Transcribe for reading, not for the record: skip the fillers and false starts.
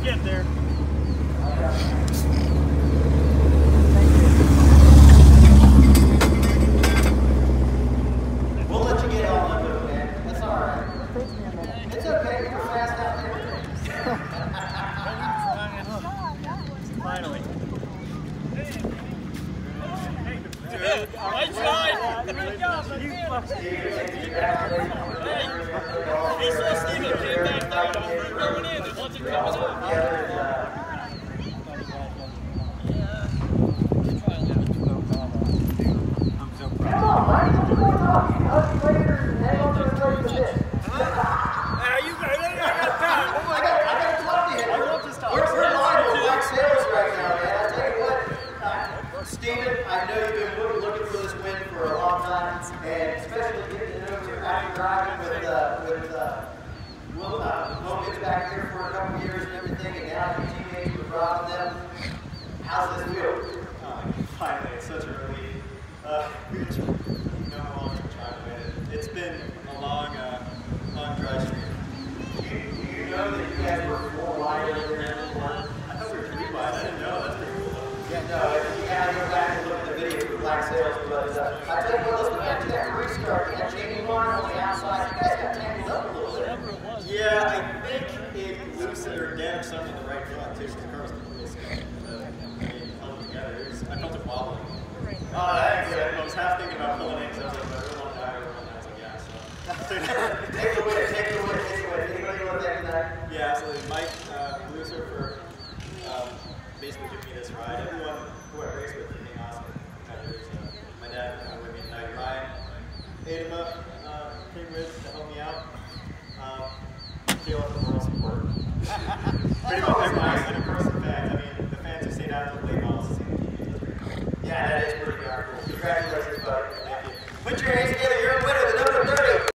get there. We'll let you get all of it, man. That's all right. It's okay. You're fast out there. Finally. Right side! He saw Steven came back down, going in, and once it comes out. Come on, Mike. Come on, hug you later and hang on to the place of this. You got time. I got to talk to him. We're live with Black Sails right now, man. I tell you what, Steven, I know you've been looking for this win for a long time, and especially getting it over after driving with Will gets back here for a couple years and everything, and now your teammates are driving them. How's this feel? Finally, it's such a relief. We just know how long we've been trying to win it. It's been a long dry streak. Do you know that you guys were 4 wide over there before? I thought we were 3 wide. I didn't know. That's pretty cool. Yeah, no, you gotta go back and look at the video for Black Sails, but I tell you what, let's go back to that restart. You had Jamie Martin on the outside. You guys got tangled up a little bit. Yeah, I think it loosened or damaged something in the right front too, because the car was completely scared. Held together. I felt it wobbling. Oh, that's good. I was half thinking about pulling in, because I was like, I really want to die, I was like, yeah, so. Take the win, take the win, take the win. Anybody want that tonight? Yeah, absolutely. Mike, producer, for basically giving me this ride. Everyone who I raced with for being awesome. My dad with me tonight. Ryan, Adama,